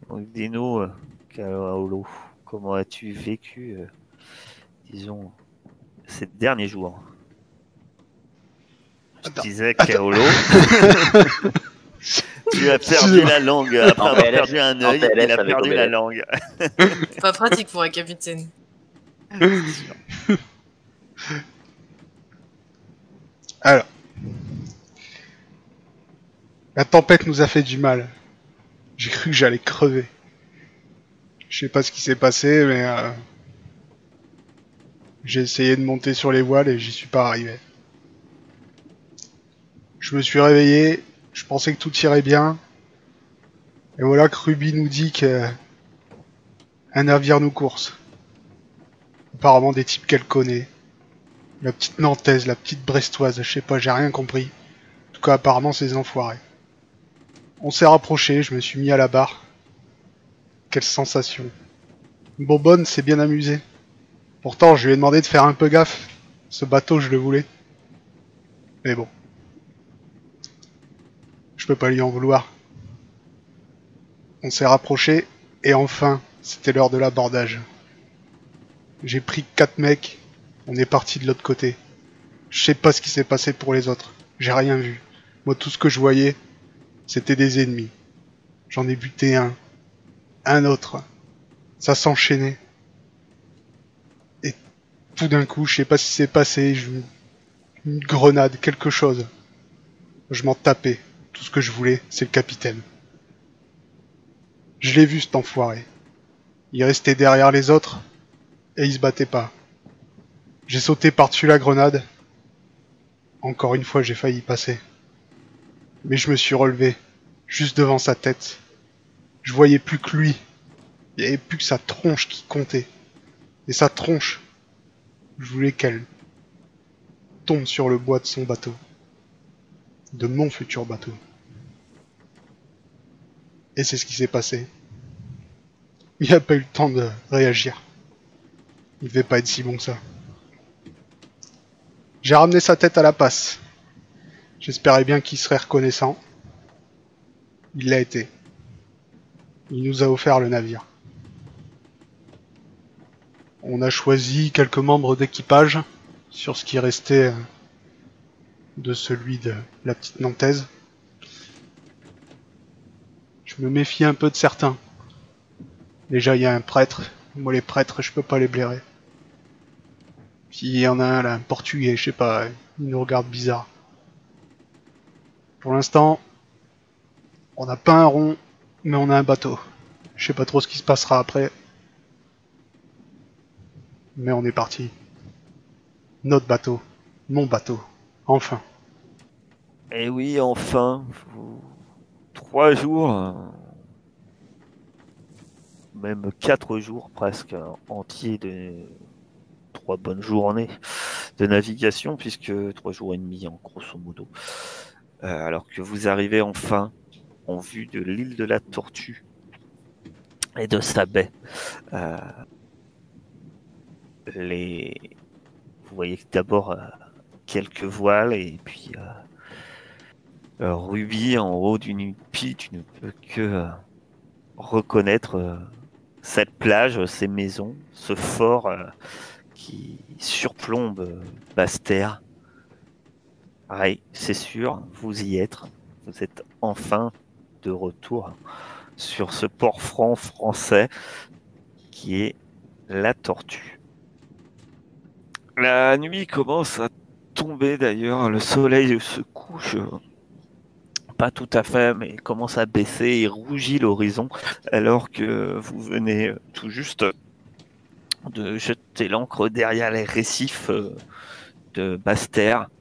Donc, dis-nous, Kaolo, comment as-tu vécu, disons, ces derniers jours? Je Attends. disais, Attends. Kaolo, tu as perdu la langue. Après En avoir PLS, perdu un en œil, il PLS a avec perdu la OBS. langue. Pas pratique pour un capitaine. C'est sûr. Alors, la tempête nous a fait du mal. J'ai cru que j'allais crever. Je sais pas ce qui s'est passé, mais j'ai essayé de monter sur les voiles et j'y suis pas arrivé. Je me suis réveillé, je pensais que tout irait bien. Et voilà que Ruby nous dit que un navire nous course. Apparemment des types qu'elle connaît. La petite Nantaise, la petite Brestoise, je sais pas, j'ai rien compris. En tout cas, apparemment, c'est des enfoirés. On s'est rapproché, je me suis mis à la barre. Quelle sensation. Bourbonne s'est bien amusé. Pourtant, je lui ai demandé de faire un peu gaffe. Ce bateau, je le voulais. Mais bon. Je peux pas lui en vouloir. On s'est rapproché, et enfin, c'était l'heure de l'abordage. J'ai pris 4 mecs, on est parti de l'autre côté. Je sais pas ce qui s'est passé pour les autres. J'ai rien vu. Moi, tout ce que je voyais, c'était des ennemis. J'en ai buté un autre. Ça s'enchaînait. Et tout d'un coup, je sais pas ce qui s'est passé, une grenade, quelque chose. Je m'en tapais. Tout ce que je voulais, c'est le capitaine. Je l'ai vu, cet enfoiré. Il restait derrière les autres, et il se battait pas. J'ai sauté par-dessus la grenade. Encore une fois, j'ai failli y passer. Mais je me suis relevé, juste devant sa tête. Je voyais plus que lui. Il n'y avait plus que sa tronche qui comptait. Et sa tronche, je voulais qu'elle tombe sur le bois de son bateau. De mon futur bateau. Et c'est ce qui s'est passé. Il n'a pas eu le temps de réagir. Il devait pas être si bon que ça. J'ai ramené sa tête à la passe. J'espérais bien qu'il serait reconnaissant. Il l'a été. Il nous a offert le navire. On a choisi quelques membres d'équipage sur ce qui restait de celui de la petite Nantaise. Je me méfie un peu de certains. Déjà, il y a un prêtre. Moi, les prêtres, je peux pas les blairer. Puis il y en a un là, un portugais, je sais pas, il nous regarde bizarre. Pour l'instant, on n'a pas un rond, mais on a un bateau. Je sais pas trop ce qui se passera après. Mais on est parti. Notre bateau. Mon bateau. Enfin. Et oui, enfin, 3 jours, même 4 jours presque entiers de 3 bonnes journées de navigation, puisque 3 jours et demi en grosso modo. Alors que vous arrivez enfin en vue de l'île de la Tortue et de sa baie. Vous voyez d'abord quelques voiles et puis Ruby en haut d'une pile, tu ne peux que reconnaître cette plage, ces maisons, ce fort qui surplombe Basse-Terre. Pareil, c'est sûr, vous y êtes. Vous êtes enfin de retour sur ce port franc français qui est la Tortue. La nuit commence à tomber d'ailleurs, le soleil se couche, pas tout à fait, mais commence à baisser et rougit l'horizon, alors que vous venez tout juste de jeter l'ancre derrière les récifs de Basse-Terre.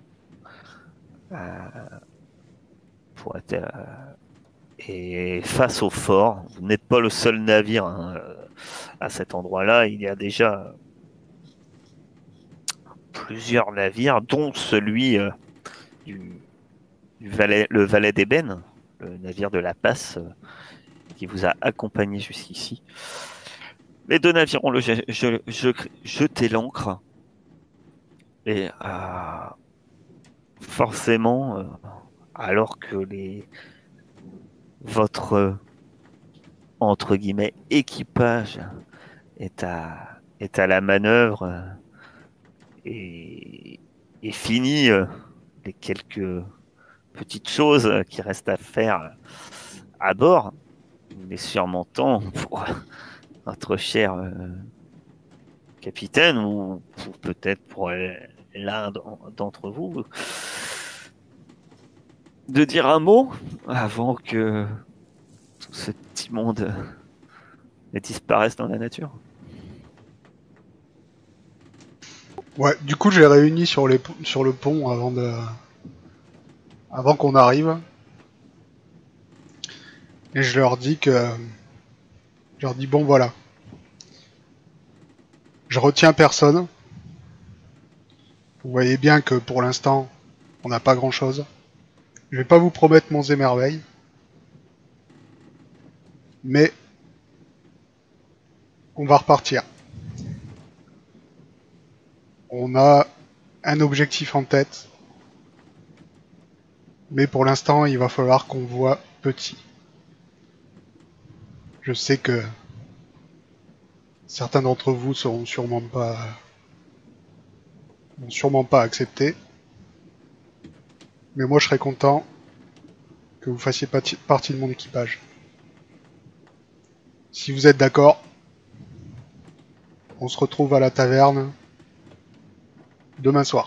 Pour être, et face au fort, vous n'êtes pas le seul navire à cet endroit-là, il y a déjà plusieurs navires, dont celui le Valet d'Ébène, le navire de la Passe, qui vous a accompagné jusqu'ici. Les 2 navires ont jeté l'ancre. Et forcément, alors que votre entre guillemets équipage est à la manœuvre et, et finit les quelques petites choses qui restent à faire à bord, il est sûrement temps pour notre cher capitaine ou peut-être pour l'un d'entre vous de dire un mot avant que tout ce petit monde ne disparaisse dans la nature. Ouais, du coup, j'ai réuni sur le pont avant qu'on arrive. Et je leur dis bon voilà. Je retiens personne. Vous voyez bien que pour l'instant, on n'a pas grand chose. Je vais pas vous promettre monts et merveilles. Mais on va repartir. On a un objectif en tête. Mais pour l'instant, il va falloir qu'on voit petit. Je sais que certains d'entre vous seront sûrement pas acceptés. Mais moi, je serais content que vous fassiez partie de mon équipage. Si vous êtes d'accord, on se retrouve à la taverne demain soir.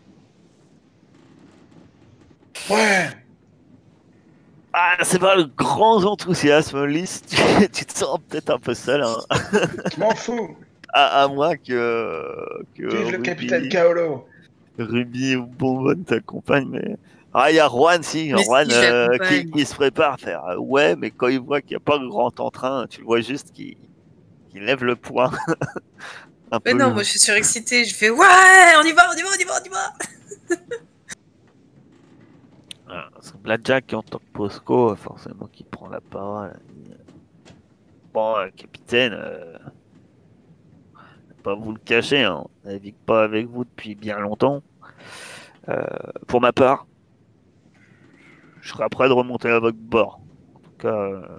Ouais. Ah, c'est pas le grand enthousiasme, Lys. Tu te sens peut-être un peu seul, hein. Je m'en fous. À moins que Vive le Ruby, capitaine Kaolo. Ruby ou Bonbonne t'accompagnent, mais... Ah, il y a Juan, si, Mais Juan si, je l'accompagne. qui se prépare à faire ouais, mais quand il voit qu'il n'y a pas grand entrain, tu le vois juste qu'il lève le poing. Un Mais peu non, le- moi je suis surexcitée, je fais ouais, on y va, on y va, on y va, on y va. Ah, c'est Blackjack en tant que Posco, forcément, qui prend la parole. Bon, capitaine, pas vous le cacher, hein, on navigue pas avec vous depuis bien longtemps. Euh, pour ma part, je serais prêt de remonter à votre bord. En tout cas,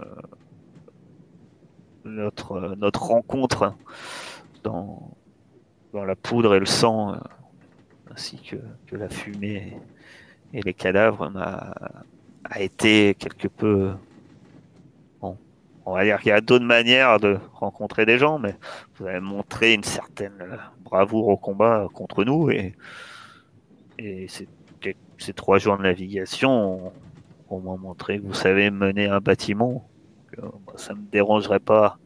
notre rencontre dans, dans la poudre et le sang, ainsi que la fumée et les cadavres, a été quelque peu... Bon, on va dire qu'il y a d'autres manières de rencontrer des gens, mais vous avez montré une certaine bravoure au combat contre nous, et ces 3 jours de navigation ont moins montré que vous savez mener un bâtiment. Moi, ça me dérangerait pas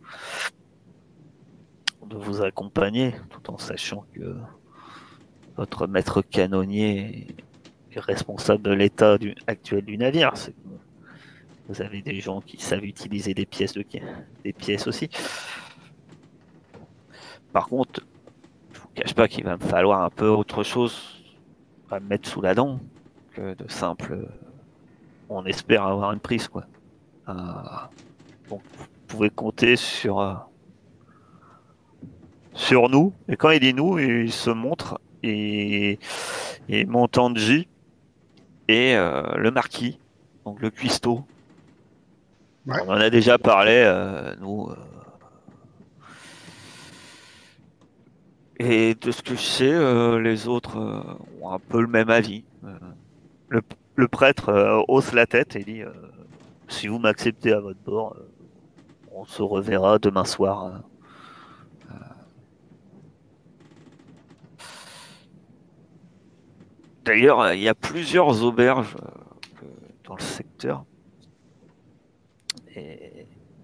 de vous accompagner, tout en sachant que votre maître canonnier est responsable de l'état actuel du navire. Vous avez des gens qui savent utiliser des pièces aussi. Par contre, je vous cache pas qu'il va me falloir un peu autre chose à me mettre sous la dent que de simple. On espère avoir une prise, quoi. Donc, vous pouvez compter sur nous. Et quand il dit nous, il se montre et mon Tanji et le marquis, donc le cuistot. Ouais. On en a déjà parlé, nous. Et de ce que je sais, les autres ont un peu le même avis. Le, le prêtre hausse la tête et dit si vous m'acceptez à votre bord, on se reverra demain soir. D'ailleurs, il y a plusieurs auberges dans le secteur. Et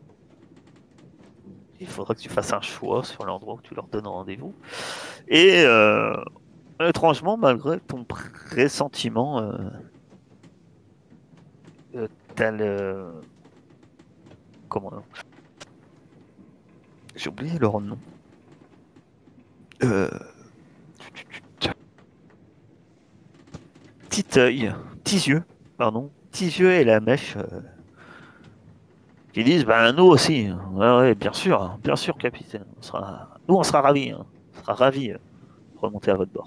il faudra que tu fasses un choix sur l'endroit où tu leur donnes rendez-vous. Et étrangement, malgré ton pressentiment, t'as le... Comment... J'ai oublié leur nom. Petit yeux, pardon. Petit yeux et la mèche qui disent ben nous aussi. Ouais, bien sûr, capitaine. Nous, on sera ravis. Hein. On sera ravis de remonter à votre bord.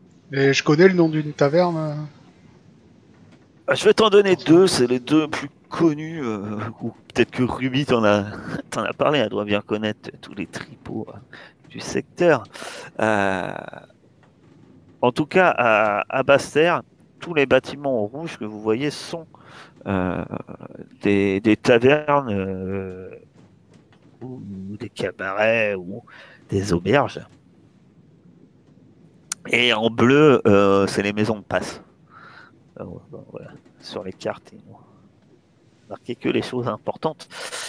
Et je connais le nom d'une taverne. Je vais t'en donner 2, c'est les 2 plus connu, ou peut-être que Ruby t'en a, t'en a parlé, elle doit bien connaître tous les tripots du secteur. Euh, En tout cas, à Basse-Terre, tous les bâtiments en rouge que vous voyez sont euh, des tavernes ou des cabarets ou des auberges. Et en bleu, c'est les maisons de passe. Voilà. Sur les cartes, ils n'ont marqué que les choses importantes.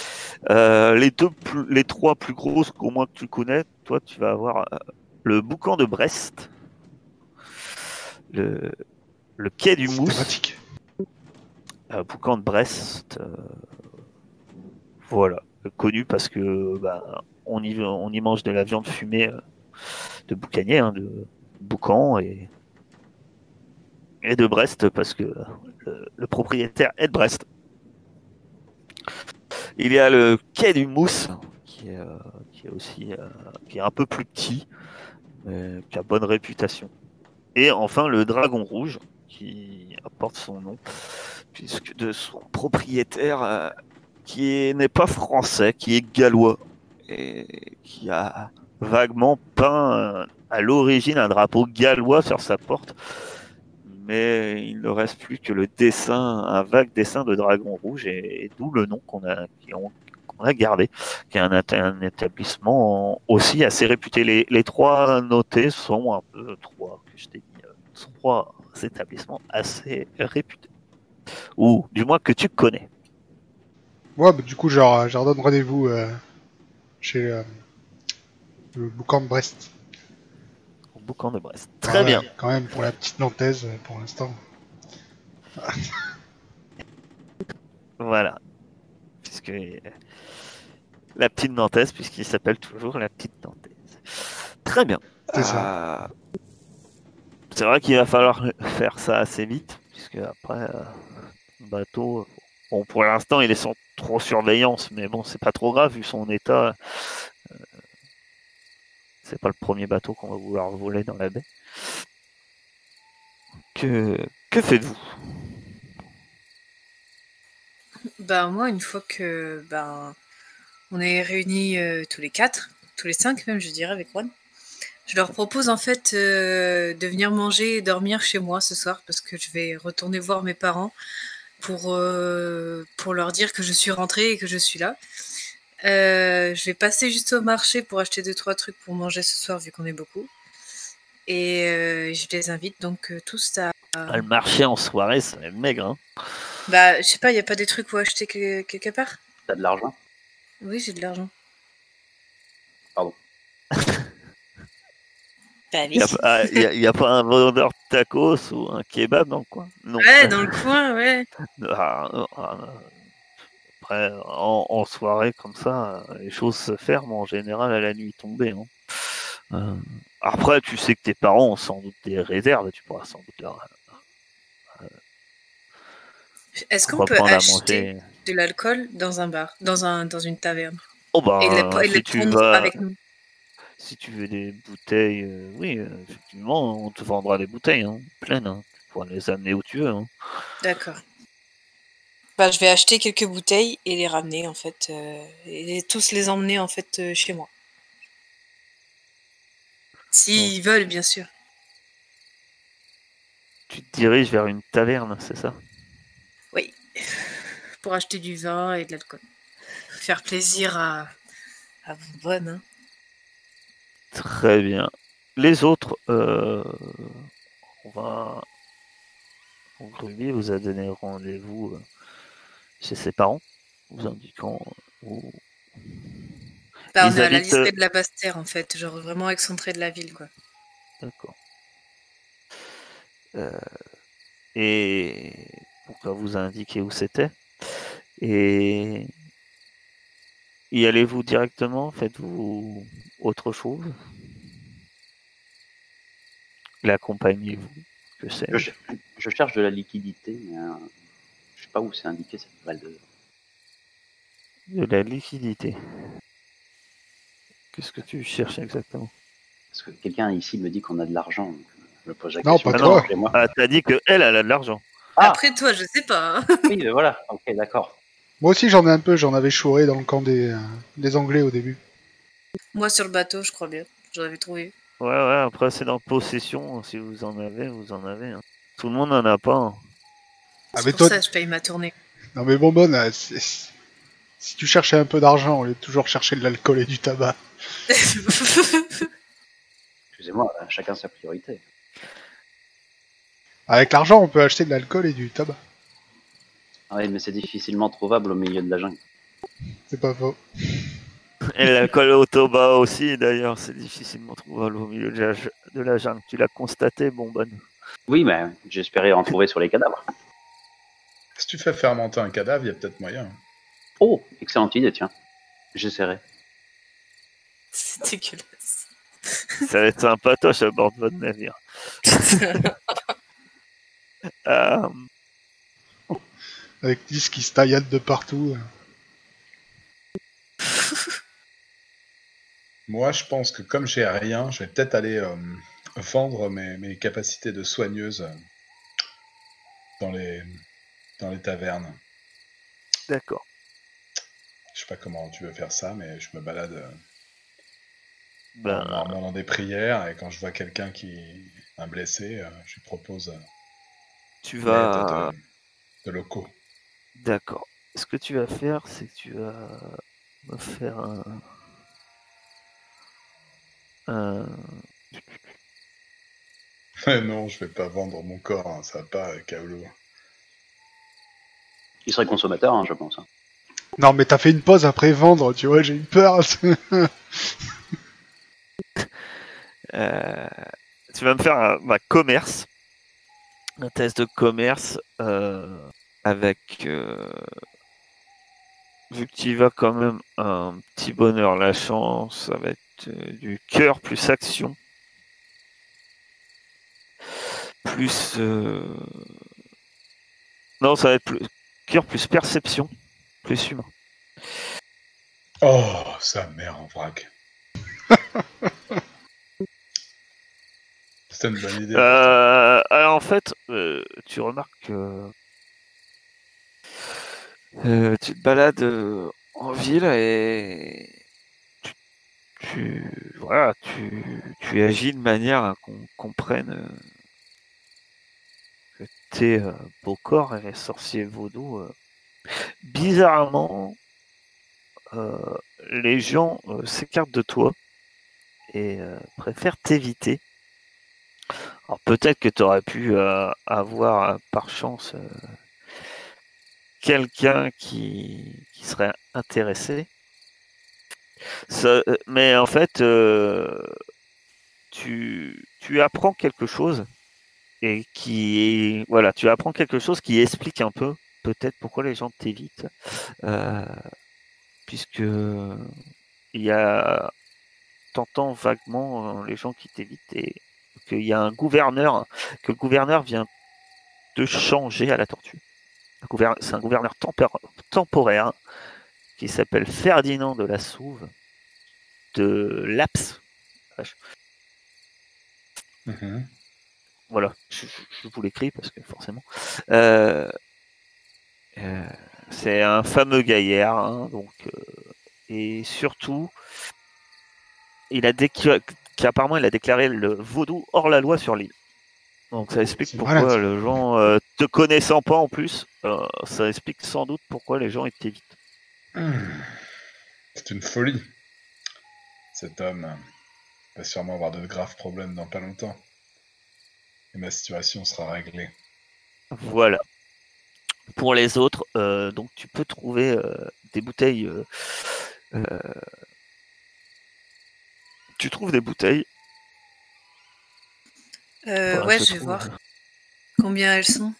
Les trois plus grosses qu'au moins que tu connais, toi, tu vas avoir le Boucan de Brest, le, le quai du C'est Mousse, thématique. Boucan de Brest, voilà, connu parce que on y mange de la viande fumée de boucanier, hein, de boucan et de Brest parce que le propriétaire est de Brest. Il y a le quai du Mousse qui est aussi qui est un peu plus petit, mais qui a bonne réputation. Et enfin le Dragon Rouge qui apporte son nom puisque de son propriétaire qui n'est pas français, qui est gallois et qui a vaguement peint à l'origine un drapeau gallois sur sa porte. Mais il ne reste plus que le dessin, un vague dessin de dragon rouge, et d'où le nom qu'on a gardé, qui est un établissement aussi assez réputé. Les trois notés sont un peu trois que je t'ai dit, trois établissements assez réputés, ou du moins que tu connais. Ouais, bah, du coup, je leur donne rendez-vous chez le boucan de Brest. Au Boucan de Brest. Ah Très ouais, bien. quand même, pour la petite Nantaise, pour l'instant. Voilà. Puisque la petite Nantaise, puisqu'il s'appelle toujours la petite Nantaise. Très bien. C'est ça. C'est vrai qu'il va falloir faire ça assez vite, puisque après, le bateau, bon, pour l'instant, il est sans trop surveillance, mais bon, c'est pas trop grave vu son état. C'est pas le premier bateau qu'on va vouloir voler dans la baie. Que faites-vous? Bah moi, une fois que on est réunis tous les quatre, tous les cinq même, je dirais, avec Juan, je leur propose en fait de venir manger et dormir chez moi ce soir parce que je vais retourner voir mes parents pour leur dire que je suis rentrée et que je suis là. Je vais passer juste au marché pour acheter 2-3 trucs pour manger ce soir vu qu'on est beaucoup. Et je les invite donc tous à... Ah, le marché en soirée, ça va être maigre. Hein. Bah, je sais pas, il y a pas des trucs où acheter quelque part? T'as de l'argent? Oui, j'ai de l'argent. Pardon. Bah Il oui. n'y a pas un vendeur de tacos ou un kebab dans le coin? Non. Ouais, dans le coin, ouais. Après, en soirée comme ça, les choses se ferment en général à la nuit tombée. Hein. Après, tu sais que tes parents ont sans doute des réserves, tu pourras sans doute leur Est-ce qu'on peut reprendre à acheter manger. de l'alcool dans un bar, dans une taverne? Oh Et ben, les prendre avec nous? si tu veux des bouteilles, oui, effectivement, on te vendra des bouteilles hein, pleines. Hein. Tu pourras les amener où tu veux. Hein. D'accord. Bah, je vais acheter quelques bouteilles et les ramener en fait, et tous les emmener en fait chez moi. S'ils veulent, bien sûr. Tu te diriges vers une taverne, c'est ça? Oui. Pour acheter du vin et de l'alcool. Faire plaisir à vos bonnes. Hein. Très bien. Les autres, on va. Donc, Ruby vous a donné rendez-vous chez ses parents, vous indiquant où Bah, on ils est à la habitent. liste de la Basse-Terre en fait, genre vraiment excentré de la ville quoi. D'accord. Et pourquoi vous indiquer où c'était? Et y allez-vous directement? Faites-vous autre chose? L'accompagnez-vous? Que sais-je? Je cherche de la liquidité, mais je sais pas où c'est indiqué cette balle de. De la liquidité. Qu'est-ce que tu cherches exactement? Parce que quelqu'un ici me dit qu'on a de l'argent. Donc je me pose la Non, question. pas Ah toi. non, Chez moi. t'as dit que elle a de l'argent. Ah, Après, toi, je sais pas. Hein. oui, mais voilà. Ok, d'accord. Moi aussi, j'en ai un peu. J'en avais chouré dans le camp des Anglais au début. Moi, sur le bateau, je crois bien. J'en avais trouvé. Ouais, après c'est dans possession, si vous en avez, vous en avez. Hein. Tout le monde n'en a pas. Hein. Ah, C'est mais pour toi... ça que je paye ma tournée. Non, mais bonbonne, si tu cherchais un peu d'argent au lieu de toujours chercher de l'alcool et du tabac. Excusez-moi, chacun sa priorité. Avec l'argent, on peut acheter de l'alcool et du tabac. Ah oui, mais c'est difficilement trouvable au milieu de la jungle. C'est pas faux. Et l'alcool au tabac aussi, d'ailleurs, c'est difficilement trouvable au milieu de la jungle. Tu l'as constaté, bonbonne. Oui, mais j'espérais en trouver sur les cadavres. Si tu fais fermenter un cadavre, il y a peut-être moyen. Oh, excellente idée, tiens. J'essaierai. C'est dégueulasse. Ça va être sympatoche à bord de votre navire. Euh, Avec 10 qui se tailladent de partout. Moi, je pense que comme j'ai rien, je vais peut-être aller vendre mes capacités de soigneuse dans les tavernes. D'accord. Je sais pas comment tu veux faire ça, mais je me balade Ben, normalement dans des prières, et quand je vois quelqu'un un blessé, je lui propose tu l'aide vas... de locaux. D'accord. Ce que tu vas faire, c'est que tu vas me faire un... Non, je vais pas vendre mon corps, hein, ça va pas, Kaolo. Il serait consommateur, hein, je pense. Hein. Non, mais t'as fait une pause après vendre, tu vois, j'ai eu peur. Tu vas me faire un commerce, un test de commerce avec, vu que tu y vas quand même un petit bonheur, la chance, ça va être du cœur plus action, plus... Non, ça va être plus cœur plus perception, plus humain. Oh, sa mère en vrac. C'était une bonne idée. Alors en fait, tu remarques que tu te balades en ville et voilà, tu agis de manière à qu'on comprenne que t'es beau corps et sorcier vaudou. Bizarrement, les gens s'écartent de toi et préfèrent t'éviter. Alors peut-être que tu aurais pu avoir par chance quelqu'un qui serait intéressé. Mais en fait, tu apprends quelque chose et voilà, tu apprends quelque chose qui explique un peu peut-être pourquoi les gens t'évitent, puisque il y a t'entends vaguement les gens qui t'évitent et qu'il y a que le gouverneur vient de changer à la tortue. C'est un gouverneur temporaire qui s'appelle Ferdinand de la Souve de Laps. Mhm. Voilà, je vous l'écris parce que forcément. C'est un fameux gaillard, hein, donc, et surtout, qu'apparemment il a déclaré le vaudou hors la loi sur l'île. Donc ça explique C'est pourquoi malin, ça. les gens, te connaissant pas en plus, ça explique sans doute pourquoi les gens t'évitent. C'est une folie. Cet homme va sûrement avoir de graves problèmes dans pas longtemps. Et ma situation sera réglée. Voilà. Pour les autres, donc tu peux trouver des bouteilles. Tu trouves des bouteilles. Ouais, je vais voir combien elles sont.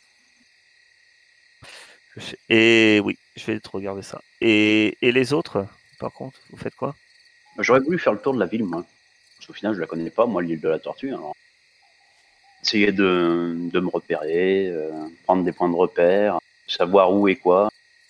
Et oui, je vais te regarder ça. Et les autres, par contre, vous faites quoi? J'aurais voulu faire le tour de la ville, moi. Parce qu'au final, je la connais pas, moi, l'île de la Tortue. Alors, essayer de me repérer, prendre des points de repère, savoir où et quoi.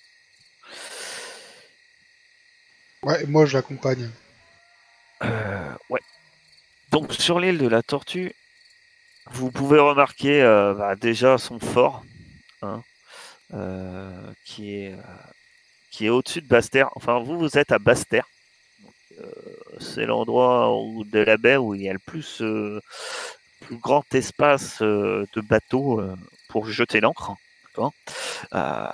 Ouais, moi je l'accompagne. Ouais. Donc sur l'île de la Tortue, vous pouvez remarquer déjà son fort, hein, qui est au-dessus de Basse-Terre. Enfin, vous êtes à Basse-Terre. C'est l'endroit de la baie où il y a le plus grand espace de bateaux pour jeter l'ancre. Euh,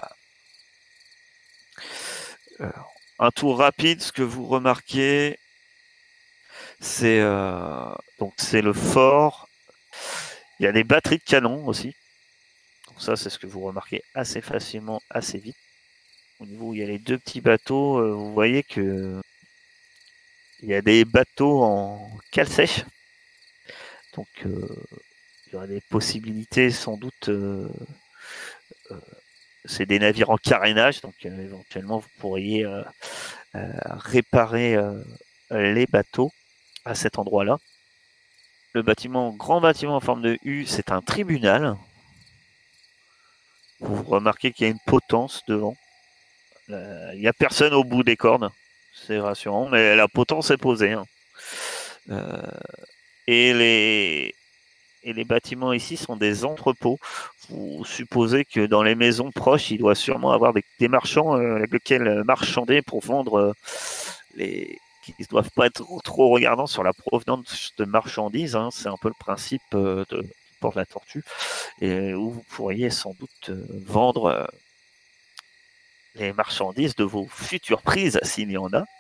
un tour rapide, ce que vous remarquez, c'est donc c'est le fort. Il y a des batteries de canons aussi. Donc ça, c'est ce que vous remarquez assez facilement, assez vite. Au niveau où il y a les 2 petits bateaux, vous voyez que il y a des bateaux en cale sèche. Donc il y aura des possibilités sans doute. C'est des navires en carénage, donc éventuellement vous pourriez réparer les bateaux à cet endroit-là. Le grand bâtiment en forme de U, c'est un tribunal. Vous remarquez qu'il y a une potence devant. Il n'y a personne au bout des cordes, c'est rassurant, mais la potence est posée. Hein. Et les bâtiments ici sont des entrepôts. Vous supposez que dans les maisons proches, il doit sûrement avoir des marchands avec lesquels marchander pour vendre qui ne doivent pas être trop regardants sur la provenance de marchandises. Hein. C'est un peu le principe de Port de la Tortue. Et où vous pourriez sans doute vendre les marchandises de vos futures prises, s'il y en a.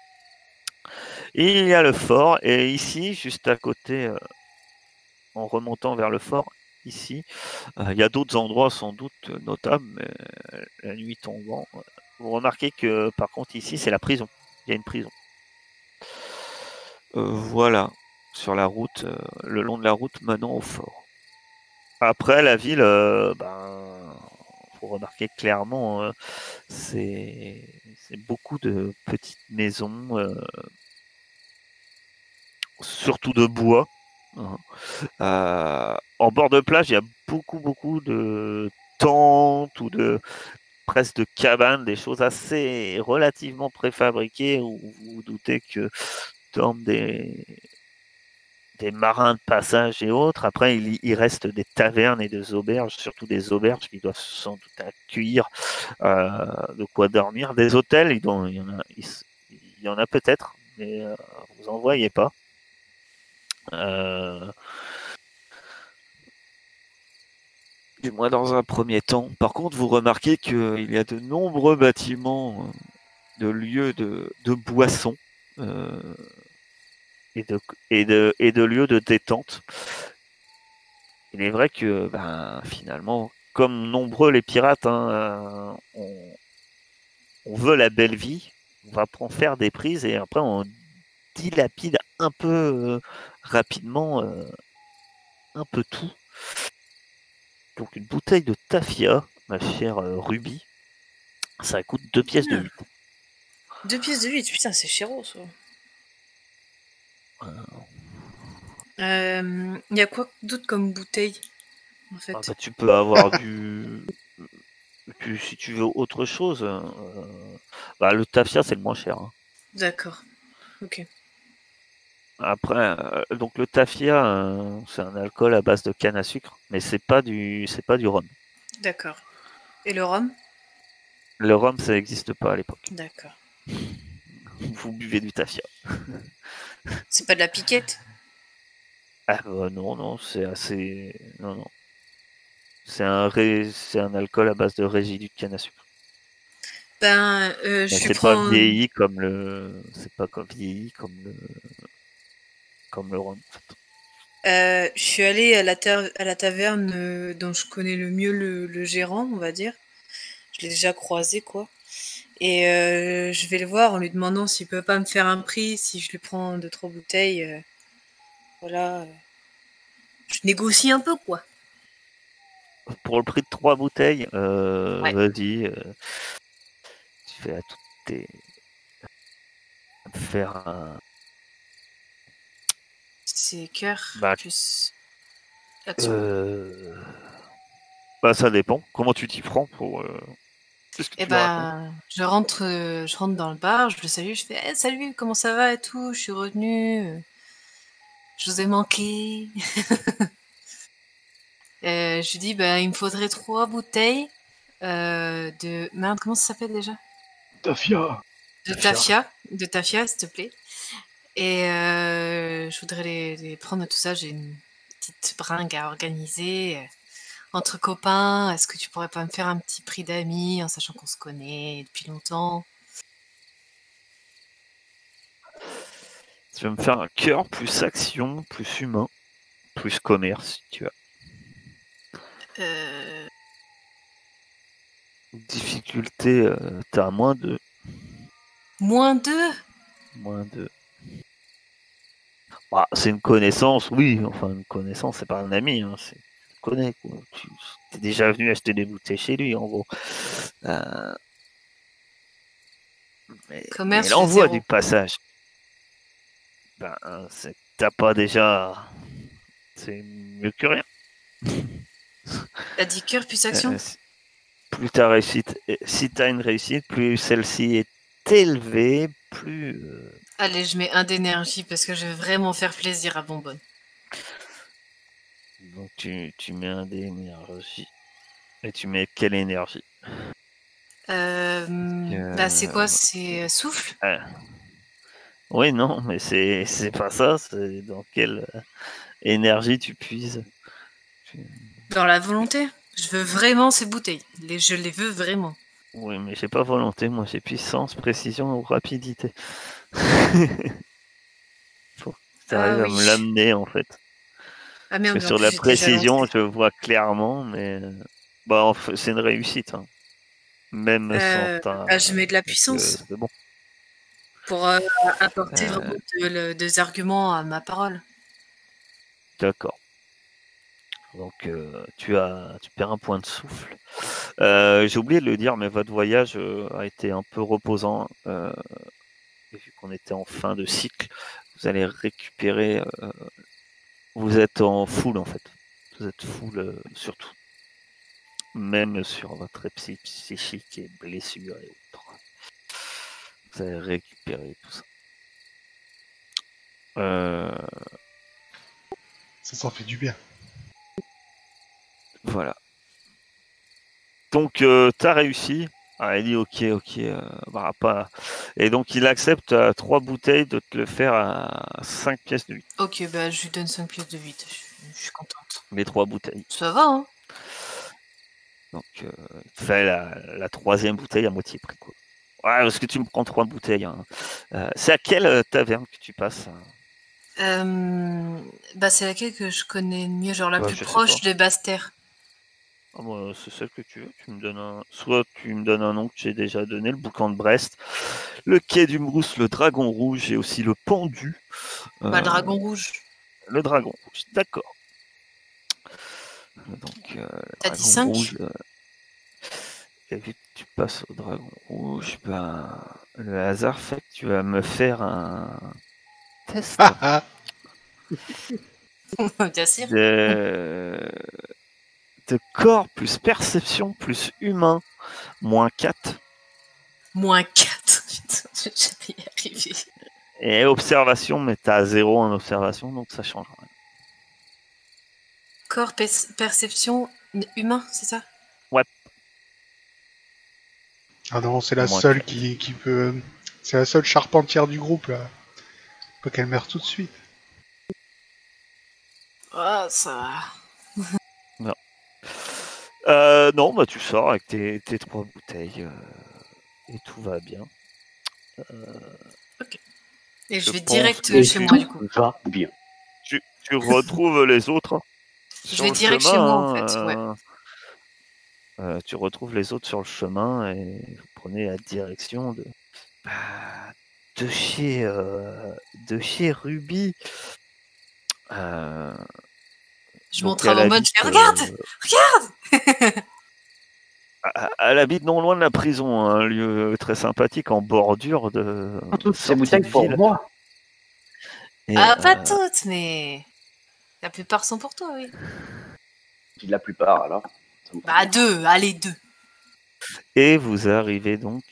Et il y a le fort. Et ici, juste à côté, en remontant vers le fort, ici, il y a d'autres endroits sans doute notables, mais la nuit tombant, vous remarquez que par contre ici c'est la prison. Il y a une prison. Voilà, sur la route, le long de la route menant au fort. Après la ville, faut remarquer clairement, c'est beaucoup de petites maisons, surtout de bois. Hein. En bord de plage, il y a beaucoup de tentes ou presque de cabanes, des choses assez relativement préfabriquées où vous vous doutez que dorment des marins de passage et autres. Après, il reste des tavernes et des auberges, surtout des auberges qui doivent sans doute accueillir de quoi dormir. Des hôtels, il y en a peut-être, mais vous en voyez pas. Du moins dans un premier temps. Par contre, vous remarquez qu'il y a de nombreux bâtiments, de lieux de boissons et de lieux de détente. Il est vrai que finalement, comme nombreux les pirates, hein, on veut la belle vie, on va en faire des prises et après on dilapide un peu rapidement un peu tout. Donc une bouteille de tafia, ma chère Ruby, ça coûte 2 pièces de 8. 2 pièces de 8, putain, c'est chéro ça. Il y a quoi d'autre comme bouteille en fait? Tu peux avoir si tu veux autre chose, le tafia c'est le moins cher. Hein. D'accord. Ok. Après, donc le tafia, c'est un alcool à base de canne à sucre, mais c'est pas du rhum. D'accord. Et le rhum? Le rhum, ça n'existe pas à l'époque. D'accord. Vous buvez du tafia. C'est pas de la piquette? Ah non, c'est assez. Non. C'est un alcool à base de résidus de canne à sucre. Je suis c'est pas vieilli comme le. C'est pas vieilli comme le rhum. En fait. Je suis allée à la taverne dont je connais le mieux le gérant, on va dire. Je l'ai déjà croisé, quoi. Et je vais le voir en lui demandant s'il peut pas me faire un prix si je lui prends 2-3 bouteilles. Voilà. Je négocie un peu, quoi. Pour le prix de 3 bouteilles, Ouais. vas-y. Tu fais à toutes tes. Faire un. C'est cœur plus. Ça dépend. Comment tu t'y prends pour. Qu'est-ce que tu racontes ? Je rentre dans le bar, je le salue, je fais hey, salut, comment ça va et tout, je suis revenu, je vous ai manqué. Je lui dis, bah, il me faudrait 3 bouteilles de... Merde, comment ça s'appelle déjà? Tafia. De tafia, s'il te plaît. Et je voudrais les prendre tout ça. J'ai une petite bringue à organiser. Entre copains, est-ce que tu pourrais pas me faire un petit prix d'amis en sachant qu'on se connaît depuis longtemps? Tu vas me faire un cœur plus action, plus humain, plus commerce, si tu as. Difficulté, t'as moins de. Moins 2? Moins de. Bah, c'est une connaissance, oui. Enfin, une connaissance, c'est pas un ami. Hein, tu connais, quoi. Tu es déjà venu acheter des bouteilles chez lui, en gros. Mais Commerce, j'ai l'envoi 0. du passage. Ben, t'as pas déjà. C'est mieux que rien. T'as dit cœur plus action? Plus ta réussite, si t'as une réussite, plus celle-ci est élevée, plus. Allez, je mets 1 d'énergie parce que je veux vraiment faire plaisir à Bonbonne. Donc tu mets un d'énergie. Et tu mets quelle énergie? Bah, c'est quoi? C'est souffle? Oui, non, mais c'est pas ça. C'est dans quelle énergie tu puises. Dans la volonté. Je veux vraiment ces bouteilles. Je les veux vraiment. Oui, mais j'ai pas volonté, moi j'ai puissance, précision ou rapidité. Faut que tu arrives à me l'amener en fait. Ah merde, parce que sur la précision, je vois clairement, mais bah, c'est une réussite. Hein. Même sans ta. Je mets de la puissance. C'est bon. Pour apporter vraiment des arguments à ma parole. D'accord. Donc tu perds un point de souffle. J'ai oublié de le dire, mais votre voyage a été un peu reposant. Et vu qu'on était en fin de cycle, vous allez récupérer. Vous êtes en full en fait. Vous êtes full sur tout. Même sur votre psychique et blessures et autres. Vous allez récupérer tout ça. Ça s'en fait du bien. Voilà. Donc, t'as réussi. Ah, il dit ok, bah, pas. Et donc, il accepte 3 bouteilles de te le faire à 5 pièces de 8. Ok, bah, je lui donne 5 pièces de 8. Je suis contente. Les 3 bouteilles. Ça va, hein? Donc, il fait la 3e bouteille à moitié prix, quoi. Ouais, parce que tu me prends 3 bouteilles. Hein. C'est à quelle taverne que tu passes? Bah, c'est laquelle que je connais mieux, genre la Bah, plus proche des Basses-Terres. Ah, moi, c'est celle que tu veux. Tu me donnes soit tu me donnes un nom que j'ai déjà donné, le Boucan de Brest, le Quai du Mrousse, le Dragon Rouge et aussi le Pendu. Bah, le Dragon Rouge. Le Dragon Rouge, d'accord. Donc, t'as dit 5 rouge, et vu que tu passes au Dragon Rouge, ben, le hasard fait que tu vas me faire un test. Bien sûr. De corps plus perception plus humain, moins 4. Moins 4. Je vais jamais y arriver. Et observation, mais t'as 0 en observation, donc ça change rien. Corps, perception, humain, c'est ça? Ouais. Ah non, c'est la seule qui peut... C'est la seule charpentière du groupe, là. Faut qu'elle meure tout de suite. Ah, ça va. Non. Non, bah tu sors avec tes 3 bouteilles et tout va bien. Ok. Et je vais direct chez moi du coup. Va bien. Tu retrouves les autres. Je vais direct chez moi en fait. Ouais. Tu retrouves les autres sur le chemin et vous prenez la direction de chez Ruby. Je montre à Bonbonne, je fais regarde. Elle habite non loin de la prison, un lieu très sympathique en bordure de. Toutes ces bouteilles pour moi. Et pas toutes, mais la plupart sont pour toi, oui. La plupart, alors. Bah 2, allez 2. Et vous arrivez donc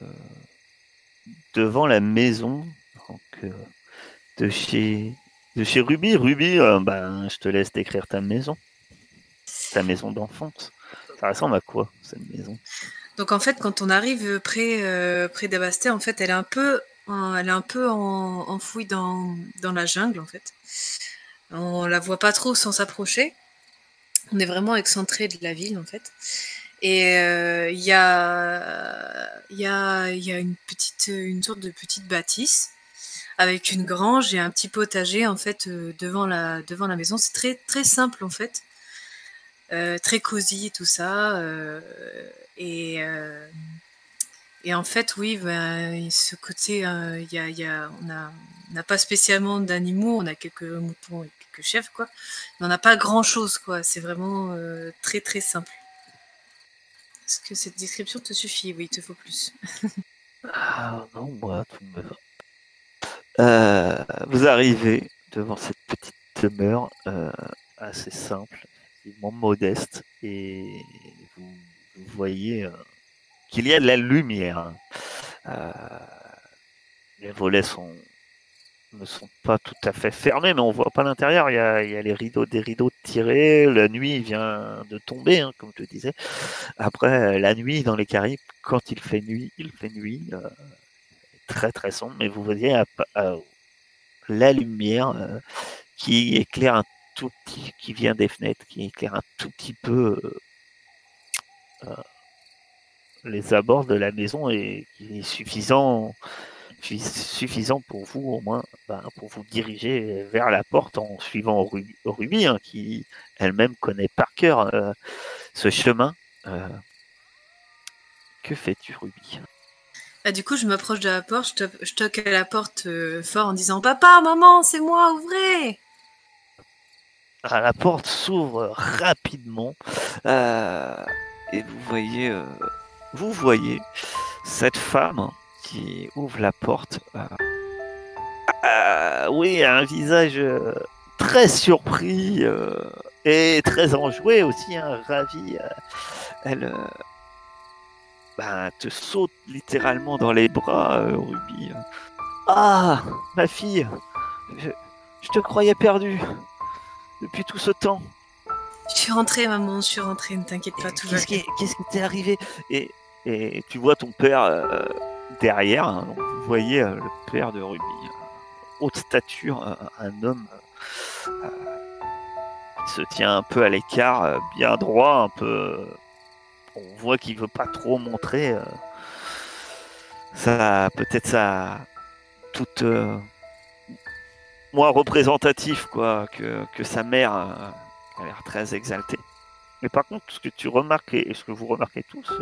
devant la maison donc, de chez Ruby. Ruby, je te laisse décrire ta maison. ta maison d'enfance. Ça ressemble à quoi, cette maison? Donc en fait, quand on arrive près d'Abasté, en fait, elle est un peu, enfouie dans la jungle, en fait. On la voit pas trop sans s'approcher. On est vraiment excentré de la ville, en fait. Et il y a une sorte de petite bâtisse avec une grange et un petit potager en fait devant la maison. C'est très très simple en fait, très cosy et tout ça. Et, euh, et en fait, oui, ben, ce côté, on n'a pas spécialement d'animaux, on a quelques moutons et quelques chèvres, quoi. Mais on n'a pas grand-chose, quoi. C'est vraiment très très simple. Est-ce que cette description te suffit? Oui, il te faut plus. Ah non, moi, tout me va. Vous arrivez devant cette petite demeure assez simple, effectivement modeste, et vous voyez qu'il y a de la lumière. Les volets ne sont pas tout à fait fermés, mais on voit pas l'intérieur. Il y a des rideaux tirés. La nuit vient de tomber, hein, comme je te disais. Après, la nuit dans les Caraïbes, quand il fait nuit, très très sombre. Mais vous voyez la lumière qui éclaire un tout petit, qui vient des fenêtres, qui éclaire un tout petit peu les abords de la maison et qui est suffisant pour vous au moins pour vous diriger vers la porte en suivant Ruby hein, qui elle-même connaît par cœur ce chemin. Que fais-tu, Ruby? Ah, du coup, je m'approche de la porte, je toque à la porte fort en disant papa, maman, c'est moi, ouvrez. La porte s'ouvre rapidement et vous voyez cette femme qui ouvre la porte. Oui, a un visage très surpris et très enjoué aussi, hein, ravi. Elle te saute littéralement dans les bras, Ruby. Ah, ma fille, je te croyais perdue depuis tout ce temps. Je suis rentrée, maman, je suis rentrée, ne t'inquiète pas, tout va bien. Qu'est-ce qui t'est arrivé? Et tu vois ton père derrière, hein, donc vous voyez le père de Ruby, haute stature, un homme qui se tient un peu à l'écart, bien droit, un peu. On voit qu'il veut pas trop montrer peut-être ça toute moins représentatif quoi que sa mère qui a l'air très exaltée. Mais par contre, ce que tu remarques et ce que vous remarquez tous,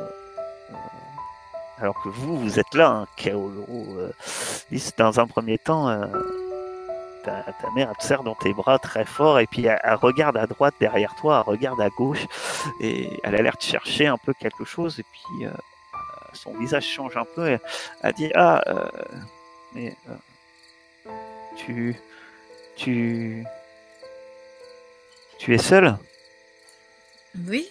alors que vous êtes là, hein, Kaolo, dans un premier temps, ta mère elle te serre dans tes bras très fort et puis elle regarde à droite derrière toi, elle regarde à gauche et elle a l'air de chercher un peu quelque chose et puis son visage change un peu et elle dit mais tu es seule? Oui.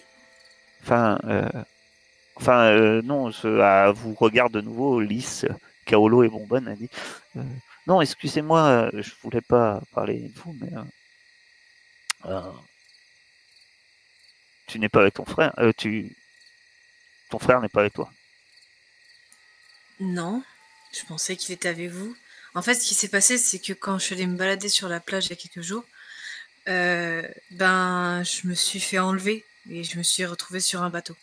Non, elle vous regarde de nouveau, Lys, Kaolo et Bonbonne, elle dit non, excusez-moi, je voulais pas parler de vous, mais tu n'es pas avec ton frère, ton frère n'est pas avec toi. Non, je pensais qu'il était avec vous. En fait, ce qui s'est passé, c'est que quand je suis allée me balader sur la plage il y a quelques jours, je me suis fait enlever et je me suis retrouvée sur un bateau.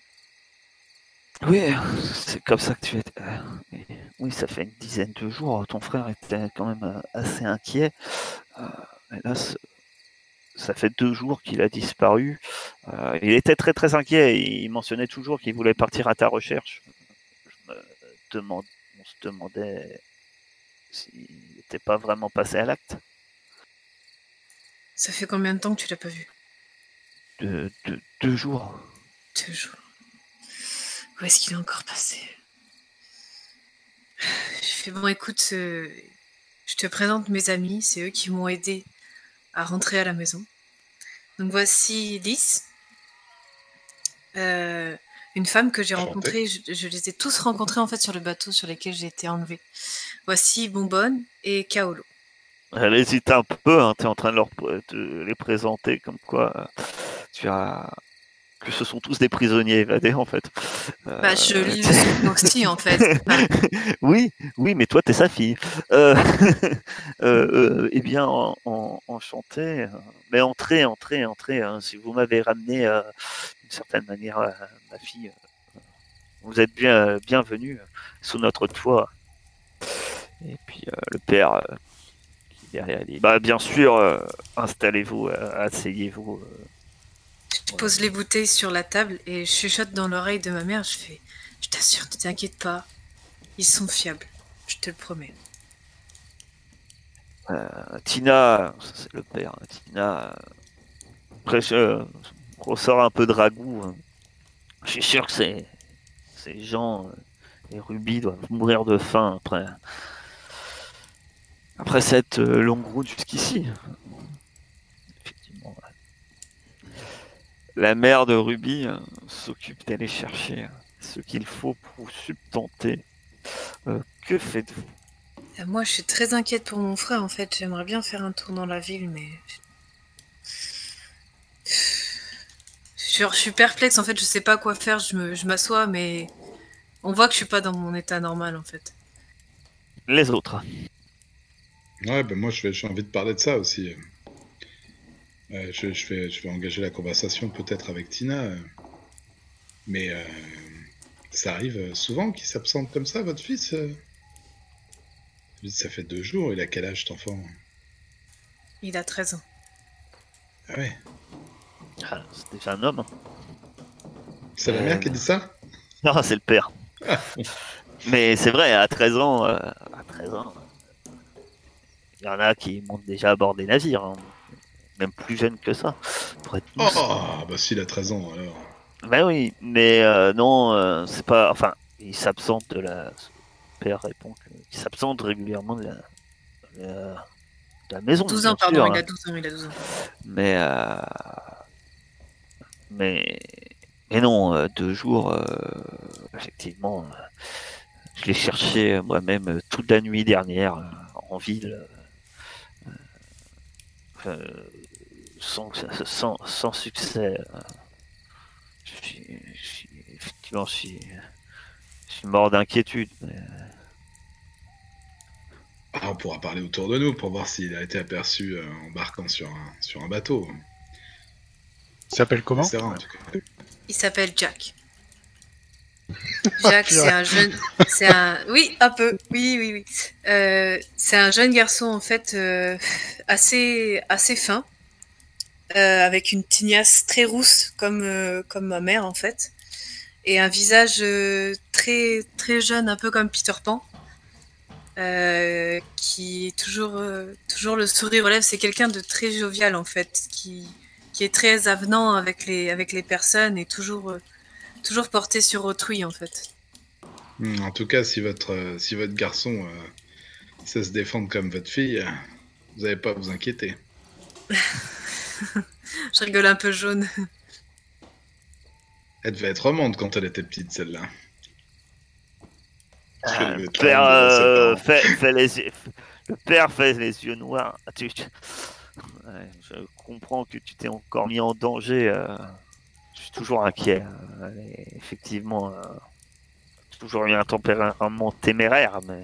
Oui, c'est comme ça que tu es. Oui, ça fait une dizaine de jours. Ton frère était quand même assez inquiet. Et là, ça fait 2 jours qu'il a disparu. Il était très très inquiet. Il mentionnait toujours qu'il voulait partir à ta recherche. On se demandait s'il n'était pas vraiment passé à l'acte. Ça fait combien de temps que tu l'as pas vu? 2 jours. 2 jours. Où est-ce qu'il est encore passé? J'ai fait bon, écoute, je te présente mes amis, c'est eux qui m'ont aidé à rentrer à la maison. Donc voici Lys, une femme que j'ai rencontrée, je les ai tous rencontrés en fait sur le bateau sur lequel j'ai été enlevée. Voici Bonbonne et Kaolo. Elle hésite un peu, hein, tu es en train de les présenter comme quoi que ce sont tous des prisonniers évadés en fait. Je lis le sous aussi en fait. Oui, mais toi t'es sa fille. Eh bien, enchanté. Mais entrez. Hein, si vous m'avez ramené d'une certaine manière ma fille, vous êtes bienvenue sous notre toit. Et puis le père qui derrière dit bien sûr, installez-vous, asseyez-vous. Je pose les bouteilles sur la table et je chuchote dans l'oreille de ma mère. Je fais, je t'assure, ne t'inquiète pas, ils sont fiables, je te le promets. Tina, c'est le père. Tina ressort un peu de ragoût. Hein. Je suis sûr que ces gens et Ruby doivent mourir de faim après cette longue route jusqu'ici. Effectivement. La mère de Ruby s'occupe d'aller chercher ce qu'il faut pour subtenter. Que faites-vous? Moi, je suis très inquiète pour mon frère, en fait. J'aimerais bien faire un tour dans la ville, mais... Je suis perplexe, en fait. Je sais pas quoi faire. Je m'assois, mais... On voit que je suis pas dans mon état normal, en fait. Les autres. Ouais, moi j'ai envie de parler de ça aussi. Je vais engager la conversation peut-être avec Tina. Mais ça arrive souvent qu'il s'absente comme ça, votre fils Ça fait 2 jours, il a quel âge cet enfant? Il a 13 ans. Ah ouais. C'est déjà un homme. C'est la mère qui dit ça? Non, c'est le père. Mais c'est vrai, à 13 ans, il y en a qui montent déjà à bord des navires. Hein. Même plus jeunes que ça. Pour être s'il a 13 ans, alors... Ben oui, mais non, c'est pas... Enfin, il s'absente de la... Le père répond qu'il s'absente régulièrement de la maison. 12 ans, pardon, sûr, il a 12 ans, il a 12 ans. Mais non, 2 jours, effectivement, je l'ai cherché moi-même toute la nuit dernière en ville, sans succès. Effectivement, je suis mort d'inquiétude. Mais... on pourra parler autour de nous pour voir s'il a été aperçu embarquant sur un bateau. Il s'appelle comment? En tout cas. Il s'appelle Jack. Jack, c'est un jeune... Oui, un peu. Oui. C'est un jeune garçon, en fait, assez fin. Avec une tignasse très rousse, comme ma mère, en fait. Et un visage très, très jeune, un peu comme Peter Pan. Qui est toujours le sourire aux lèvres. C'est quelqu'un de très jovial, en fait, qui est très avenant avec les personnes et toujours porté sur autrui, en fait. En tout cas, si votre garçon sait se défendre comme votre fille, vous n'avez pas à vous inquiéter. Je rigole un peu jaune. Elle devait être ronde quand elle était petite, celle-là. Le père fait les yeux noirs. Je comprends que tu t'es encore mis en danger. Je suis toujours inquiet. Effectivement, j'ai toujours eu un tempérament téméraire, mais...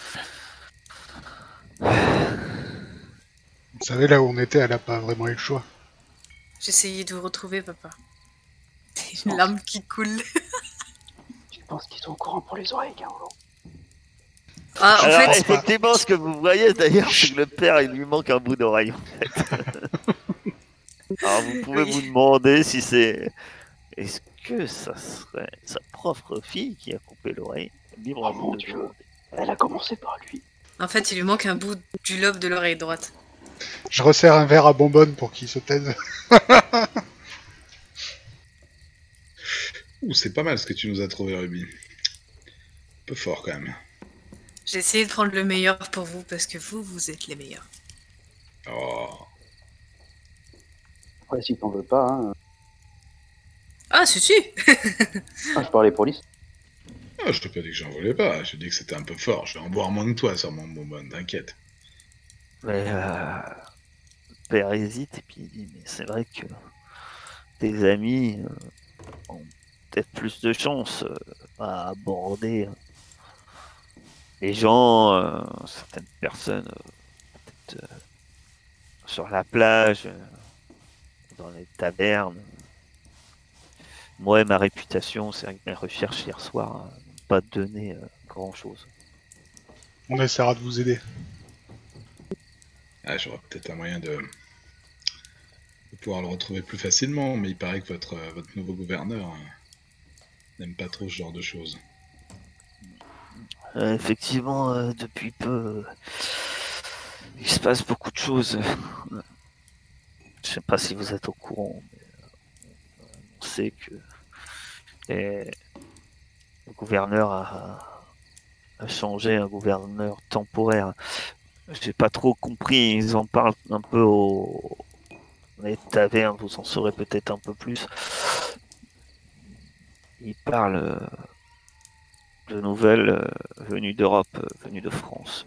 Vous savez, là où on était, elle n'a pas vraiment eu le choix. J'essayais de vous retrouver, papa. Une larme qui coule. Je pense qu'ils sont au courant pour les oreilles, Carolo. En fait, effectivement, ce que vous voyez d'ailleurs, c'est que le père, il lui manque un bout d'oreille. En fait. Alors, vous pouvez vous demander si c'est... Est-ce que ça serait sa propre fille qui a coupé l'oreille? Oh mon Dieu, elle a commencé par lui. En fait, il lui manque un bout du lobe de l'oreille droite. Je resserre un verre à bonbonne pour qu'il se taise. C'est pas mal ce que tu nous as trouvé, Ruby. Un peu fort quand même. J'ai essayé de prendre le meilleur pour vous parce que vous êtes les meilleurs. Oh. Ouais, si t'en veux pas, hein. Ah, si. Je parlais pour Lys. Je t'ai pas dit que j'en voulais pas, je dis que c'était un peu fort. Je vais en boire moins que toi sur mon bonbonne, t'inquiète. Mais le père hésite et puis il dit, mais c'est vrai que tes amis ont peut-être plus de chance à aborder les gens, certaines personnes peut-être sur la plage, dans les tavernes. Moi, ma réputation, c'est vrai que mes recherches hier soir n'ont pas donné grand-chose. On essaiera de vous aider. Ah, j'aurais peut-être un moyen de pouvoir le retrouver plus facilement, mais il paraît que votre nouveau gouverneur n'aime pas trop ce genre de choses. Effectivement, depuis peu, il se passe beaucoup de choses. Je sais pas si vous êtes au courant, mais on sait que le gouverneur a changé, un gouverneur temporaire. J'ai pas trop compris, ils en parlent un peu dans les tavernes, vous en saurez peut-être un peu plus. Ils parlent de nouvelles venues d'Europe, venues de France.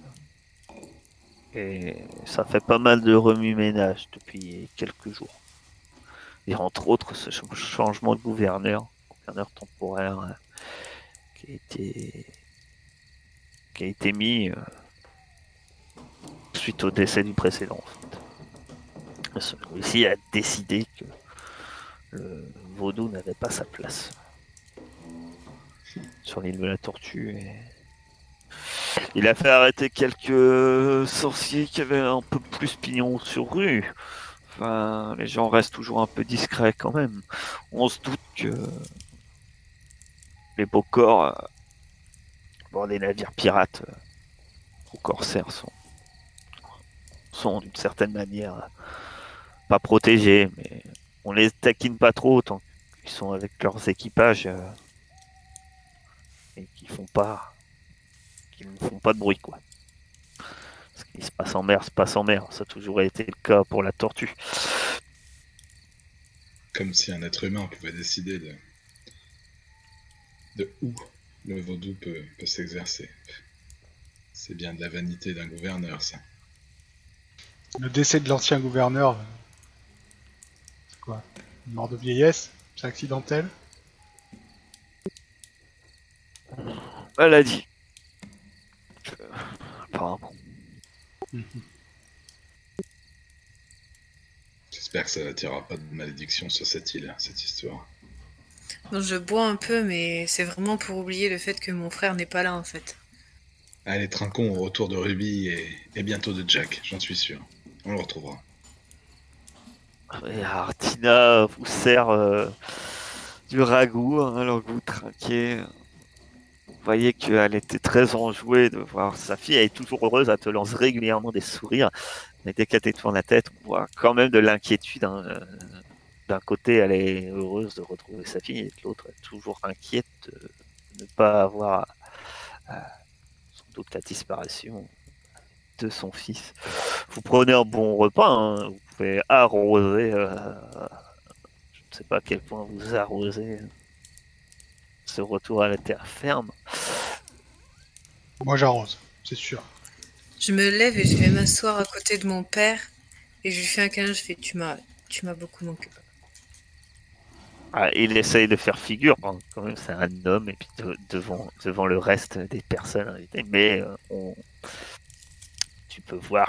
Et ça fait pas mal de remue-ménage depuis quelques jours. Et entre autres, ce changement de gouverneur temporaire qui a été mis suite au décès du précédent. En fait. Celui-ci a décidé que le vaudou n'avait pas sa place sur l'île de la Tortue. Et il a fait arrêter quelques sorciers qui avaient un peu plus pignon sur rue. Enfin, les gens restent toujours un peu discrets quand même. On se doute que les beaux corps, des navires pirates aux corsaires sont d'une certaine manière pas protégés, mais on les taquine pas trop tant qu'ils sont avec leurs équipages et qu'ils ne font pas de bruit, quoi. Ce qui se passe en mer, se passe en mer. Ça a toujours été le cas pour la tortue. Comme si un être humain pouvait décider de où le vaudou peut s'exercer. C'est bien de la vanité d'un gouverneur, ça. Le décès de l'ancien gouverneur, c'est quoi? Une mort de vieillesse? C'est accidentel? Maladie. Apparemment. J'espère que ça n'attirera pas de malédiction sur cette île, cette histoire. Donc, je bois un peu, mais c'est vraiment pour oublier le fait que mon frère n'est pas là, en fait. Allez, trinquons au retour de Ruby et bientôt de Jack, j'en suis sûr. On le retrouvera. Et Artina vous sert du ragoût, hein, alors que vous trinquez. Vous voyez qu'elle était très enjouée de voir sa fille. Elle est toujours heureuse, elle te lance régulièrement des sourires. Mais dès qu'elle détourne la tête, on voit quand même de l'inquiétude. Hein. D'un côté, elle est heureuse de retrouver sa fille, et de l'autre, elle est toujours inquiète de ne pas avoir sans doute la disparition de son fils. Vous prenez un bon repas, hein. Vous pouvez arroser. Je ne sais pas à quel point vous arrosez ce retour à la terre ferme. Moi j'arrose, c'est sûr. Je me lève et je vais m'asseoir à côté de mon père et je lui fais un câlin, je fais tu m'as beaucoup manqué. Ah, il essaye de faire figure, hein. Quand même c'est un homme et puis devant le reste des personnes invitées, mais tu peux voir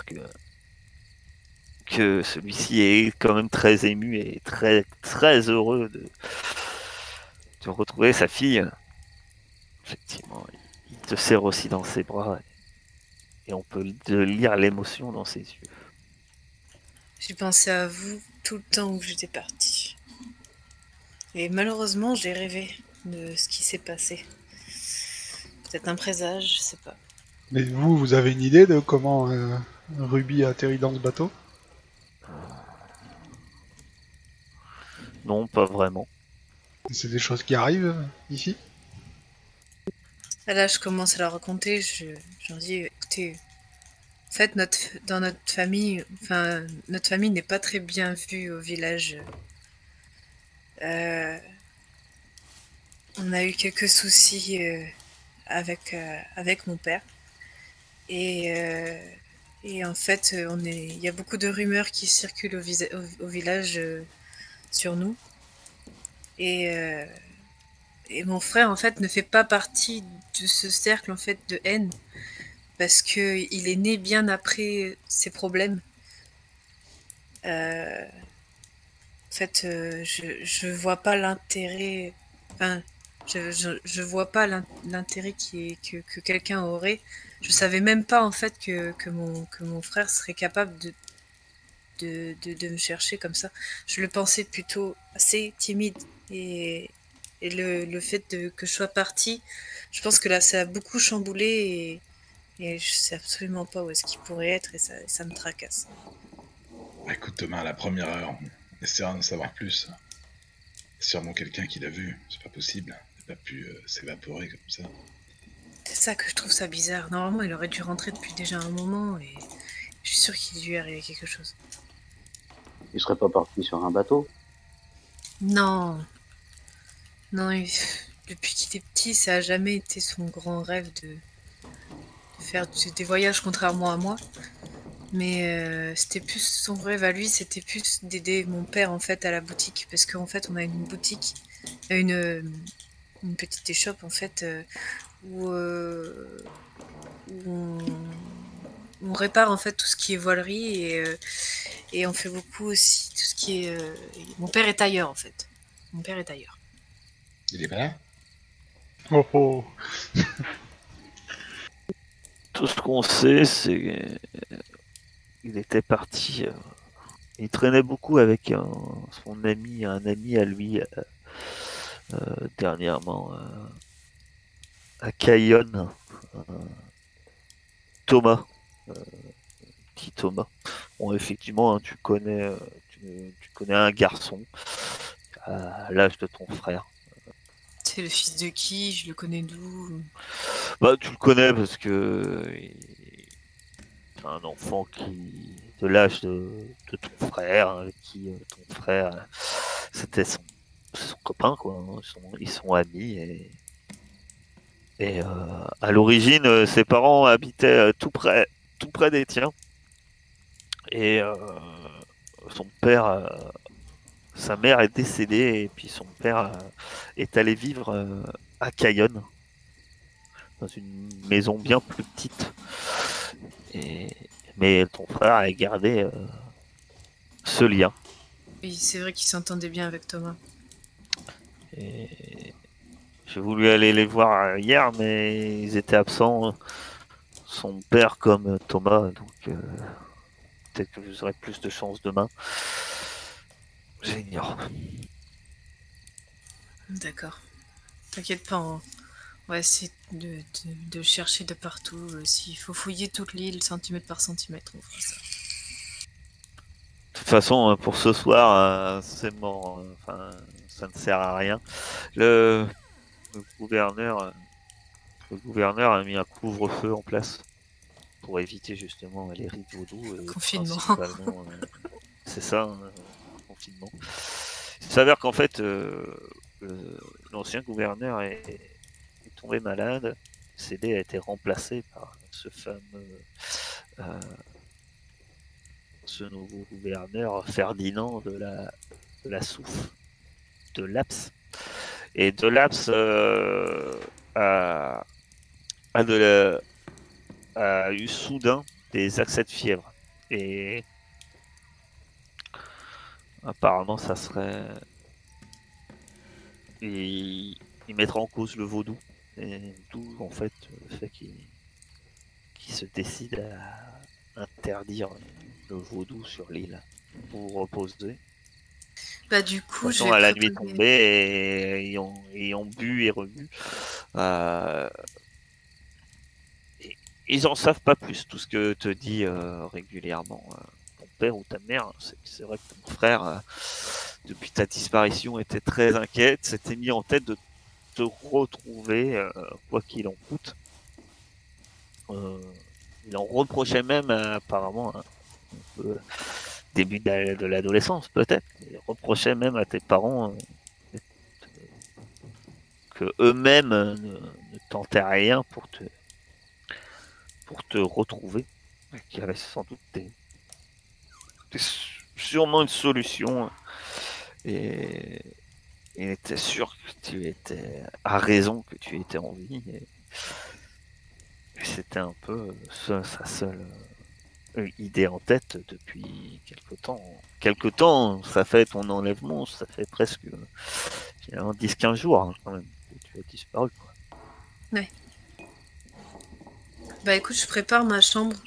que celui-ci est quand même très ému et très très heureux de retrouver sa fille. Effectivement, il te serre aussi dans ses bras et on peut lire l'émotion dans ses yeux. J'ai pensé à vous tout le temps où j'étais partie. Et malheureusement, j'ai rêvé de ce qui s'est passé. Peut-être un présage, je sais pas. Mais vous avez une idée de comment Ruby a atterri dans ce bateau? Non, pas vraiment. C'est des choses qui arrivent ici? Là, je commence à leur raconter, j'en dis, écoutez, en fait, dans notre famille, notre famille n'est pas très bien vue au village. On a eu quelques soucis avec mon père. Et en fait, il y a beaucoup de rumeurs qui circulent au village sur nous. Et, euh, et mon frère, en fait, ne fait pas partie de ce cercle, en fait, de haine. Parce que il est né bien après ces problèmes. En fait, je vois pas l'intérêt. Enfin, je vois pas l'intérêt que quelqu'un aurait. Je savais même pas en fait que mon frère serait capable de me chercher comme ça. Je le pensais plutôt assez timide et le fait que je sois partie, je pense que là ça a beaucoup chamboulé et je sais absolument pas où est-ce qu'il pourrait être et ça me tracasse. Écoute Thomas, à la première heure, essaiera d'en savoir plus. C'est sûrement quelqu'un qui l'a vu, c'est pas possible. Il n'a pas pu s'évaporer comme ça. C'est ça que je trouve ça bizarre. Normalement, il aurait dû rentrer depuis déjà un moment et je suis sûre qu'il lui est arrivé quelque chose. Il serait pas parti sur un bateau? Non, non, depuis qu'il est petit, ça a jamais été son grand rêve de faire des voyages contrairement à moi. Mais c'était plus son rêve à lui, c'était plus d'aider mon père en fait à la boutique parce qu'en fait on a une boutique, une petite échoppe en fait où, où on répare en fait tout ce qui est voilerie et on fait beaucoup aussi tout ce qui est. Mon père est tailleur en fait. Mon père est tailleur. Il est pas là? Oh oh. Tout ce qu'on sait, c'est qu'il était parti. Il traînait beaucoup avec son ami, un ami à lui, dernièrement, à Cayonne. Thomas. Petit Thomas. Bon, effectivement, hein, tu connais un garçon à l'âge de ton frère. C'est le fils de qui? Je le connais d'où? Bah, tu le connais parce que c'est un enfant qui, de l'âge de ton frère, avec qui ton frère, c'était son copain, quoi. Hein. Ils sont amis et à l'origine, ses parents habitaient tout près des tiens. Et son père, sa mère est décédée et puis son père est allé vivre à Cayonne, dans une maison bien plus petite. Et, mais ton frère a gardé ce lien. Oui, c'est vrai qu'il s'entendait bien avec Thomas. Et j'ai voulu aller les voir hier, mais ils étaient absents, son père comme Thomas, donc peut-être que vous aurez plus de chance demain. J'ignore. D'accord. T'inquiète pas, on va essayer de chercher de partout. S'il faut fouiller toute l'île centimètre par centimètre, on fera ça. De toute façon, pour ce soir, c'est mort. Enfin, ça ne sert à rien. Le, le gouverneur, euh, le gouverneur a mis un couvre-feu en place pour éviter justement les rites vaudou et Confinement. principalement, c'est ça, hein, confinement. Il s'avère qu'en fait, l'ancien gouverneur est tombé malade. CD a été remplacé par euh, ce nouveau gouverneur Ferdinand de la Souffle, de Laps. Et de Laps a, a, de a eu soudain des accès de fièvre. Et apparemment, ça serait. Il mettra en cause le vaudou. Et d'où, en fait, le fait qu'il se décide à interdire le vaudou sur l'île pour vous reposer. Bah du De toute coup, je façon, vais à la nuit préparer. tombée, et ayant bu et rebu, euh, ils en savent pas plus. Tout ce que te dit régulièrement ton père ou ta mère, c'est vrai que ton frère, depuis ta disparition, était très inquiet, s'était mis en tête de te retrouver, quoi qu'il en coûte. Euh, il en reprochait même, apparemment, hein, un peu début de l'adolescence, peut-être. Il reprochait même à tes parents que eux-mêmes ne tentaient rien pour te retrouver. Qu'il y avait sans doute sûrement une solution. Et il était sûr que tu étais à raison que tu étais en vie. Et c'était un peu sa seule idée en tête depuis quelque temps. Quelque temps, ça fait ton enlèvement, ça fait presque 10-15 jours hein, quand même que tu as disparu. Quoi. Bah écoute, je prépare ma chambre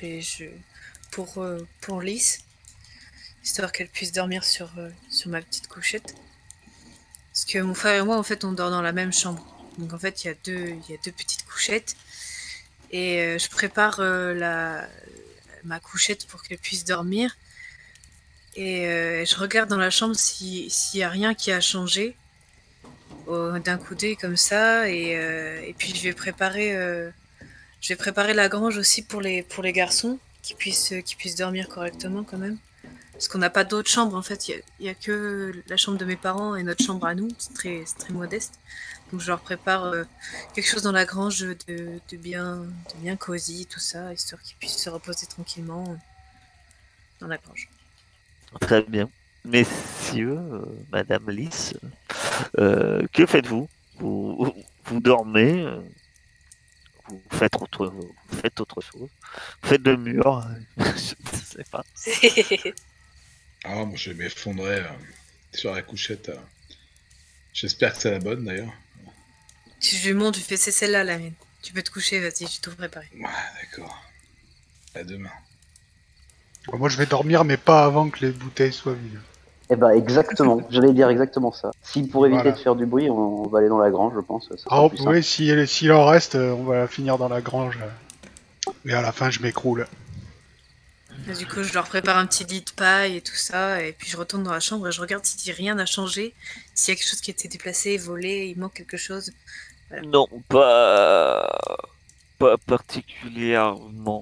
pour Lys, histoire qu'elle puisse dormir sur ma petite couchette. Parce que mon frère et moi, en fait, on dort dans la même chambre. Donc en fait, il y a deux petites couchettes. Et je prépare ma couchette pour qu'elle puisse dormir. Et je regarde dans la chambre s'il y a rien qui a changé d'un coup d'œil comme ça. Et puis je vais préparer la grange aussi pour les garçons qui puissent dormir correctement quand même. Parce qu'on n'a pas d'autre chambre en fait, il y a que la chambre de mes parents et notre chambre à nous, c'est très modeste. Donc je leur prépare quelque chose dans la grange de bien cosy, tout ça, histoire qu'ils puissent se reposer tranquillement dans la grange. Très bien. Messieurs, Madame Lys, que faites-vous vous dormez vous faites autre chose. Vous faites le mur. Je ne sais pas. Ah, moi je vais m'effondrer sur la couchette. J'espère que c'est la bonne d'ailleurs. Si je lui montre, je fais c'est celle-là la mienne. Tu peux te coucher, vas-y, j'ai tout préparé. Ouais, d'accord. À demain. Moi, je vais dormir, mais pas avant que les bouteilles soient vides. Eh ben exactement, j'allais dire exactement ça. Si pour éviter Voilà. de faire du bruit, on va aller dans la grange, je pense. Ça sera Ah plus simple. oui, s'il en reste, on va finir dans la grange. Et à la fin, je m'écroule. Et du coup, je leur prépare un petit lit de paille et tout ça, et puis je retourne dans la chambre et je regarde si rien n'a changé, s'il y a quelque chose qui a été déplacé, volé, il manque quelque chose. Voilà. Non, pas particulièrement.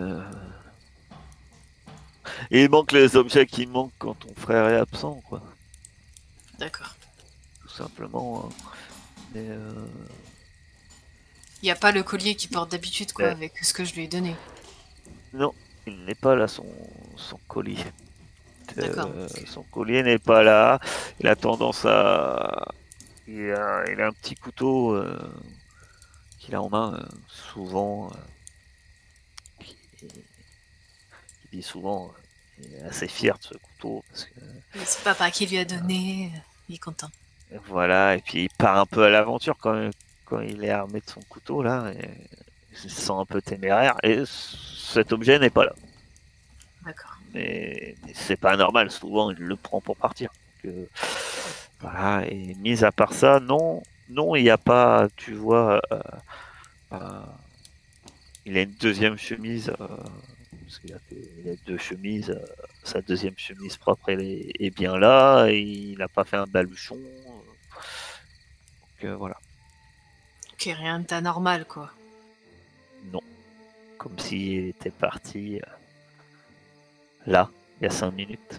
Il manque les objets qui manquent quand ton frère est absent, quoi. D'accord. Tout simplement. Mais Il n'y a pas le collier qu'il porte d'habitude, quoi, Ouais. avec ce que je lui ai donné. non, il n'est pas là, son collier. D'accord. Son collier n'est pas là. Il a tendance à... Il a un petit couteau qu'il a en main, souvent. Il dit souvent, il est assez fier de ce couteau. Parce que, C'est papa qui lui a donné, il est content. voilà, et puis il part un peu à l'aventure quand il est armé de son couteau, là. Et il se sent un peu téméraire. Et cet objet n'est pas là. D'accord. Mais c'est pas normal, souvent il le prend pour partir. Donc, voilà, et mis à part ça, non, il n'y a pas, tu vois, il a une deuxième chemise, parce qu'il a deux chemises, sa deuxième chemise propre est bien là, et il n'a pas fait un baluchon. Donc voilà. Ok, rien d'anormal, quoi. Non. Comme s'il était parti là, il y a 5 minutes.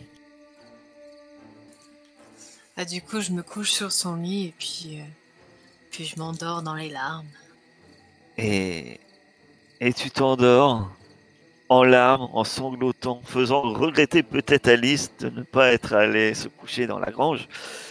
Ah, du coup, je me couche sur son lit et puis je m'endors dans les larmes. Et tu t'endors en larmes, en sanglotant, faisant regretter peut-être Alice de ne pas être allée se coucher dans la grange.